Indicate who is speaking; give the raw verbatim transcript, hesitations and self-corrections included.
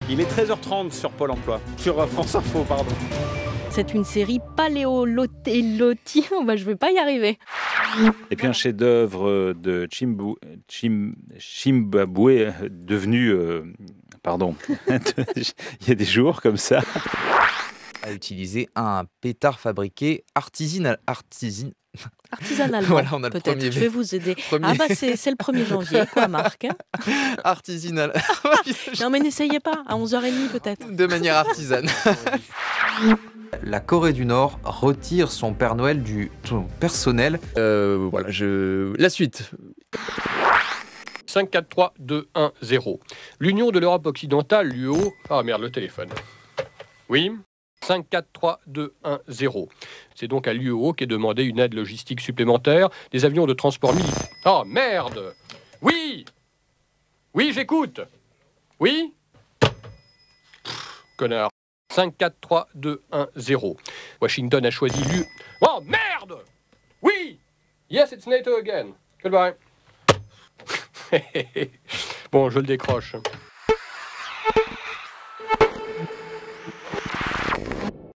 Speaker 1: Il est treize heures trente sur Pôle emploi, sur euh, France Info, pardon.
Speaker 2: C'est une série paléolotélotie. Bah, je vais pas y arriver.
Speaker 1: Et puis un chef-d'œuvre de Chimbu, Chim, Chimbabwe devenu, euh, pardon, il y a des jours comme ça.
Speaker 3: A utilisé un pétard fabriqué artisanal, artisan...
Speaker 2: Artisanalement,
Speaker 3: voilà, on a le
Speaker 2: peut-être.
Speaker 3: premier.
Speaker 2: Je vais vous aider.
Speaker 3: Premier.
Speaker 2: Ah bah c'est, c'est le premier janvier, quoi, Marc?
Speaker 3: Artisanal.
Speaker 2: Non mais n'essayez pas, à onze heures trente peut-être.
Speaker 3: De manière artisane. La Corée du Nord retire son Père Noël du son personnel. Euh, voilà, je... La suite.
Speaker 4: cinq, quatre, trois, deux, un, zéro. L'Union de l'Europe occidentale, l'U E O... Ah merde, le téléphone. Oui cinq, quatre, trois, deux, un, zéro. C'est donc à l'U E O qu'est demandé une aide logistique supplémentaire, des avions de transport militaire. Oh merde! Oui! Oui, j'écoute! Oui? Pff, connard. cinq, quatre, trois, deux, un, zéro. Washington a choisi l'U... Oh merde! Oui! Yes, it's NATO again. Goodbye. Bon, je le décroche.